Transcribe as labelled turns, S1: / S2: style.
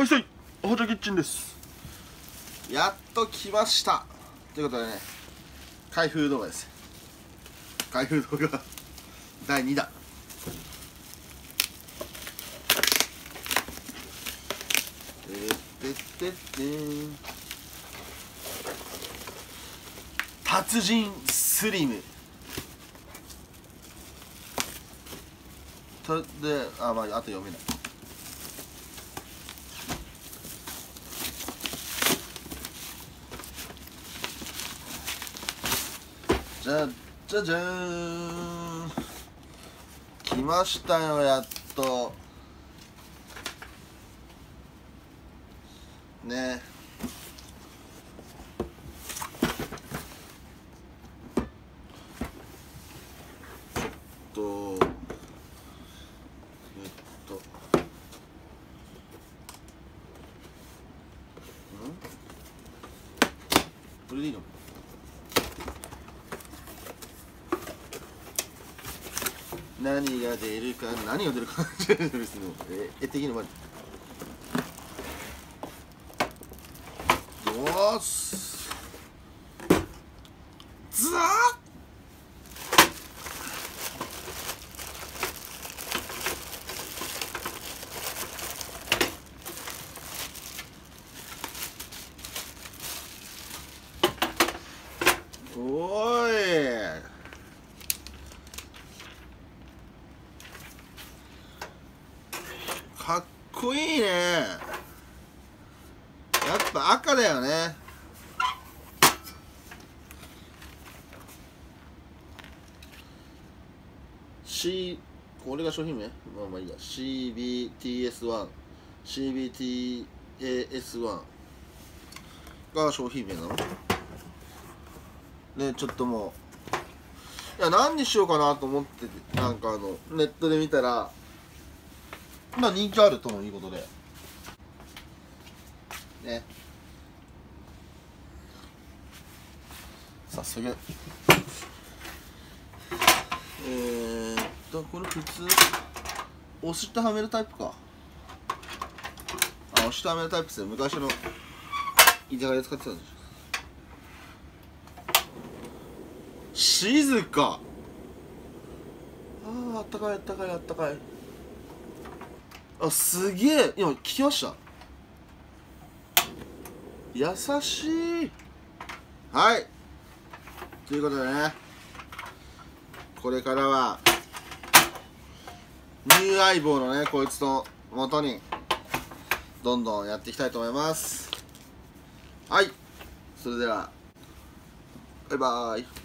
S1: はい、おはちゃキッチンです。やっと来ましたということでね、開封動画です。開封動画第2弾。達人スリムとで、まああと読めない。じゃじゃーん、来ましたよ、やっとね。ちょっとこれでいいの？何が出るか別に絵的にもよーしずらーおーい、かっこいいね。やっぱ赤だよね。これが商品名？まあいいや。CBTS1、CBTAS1 が商品名なのね。ちょっともう、いや、何にしようかなと思ってて、なんかネットで見たら、まあ人気あるとのいうことでね。早速これ普通押してはめるタイプか。押してはめるタイプですよ。昔の居酒屋で使ってたんでしょ。静か。あったかいあったかいあったかい。あ、すげえ。今聞きました。優しい。はい、ということでね、これからはニュー相棒のね、こいつと元にどんどんやっていきたいと思います。はい、それではバイバーイ。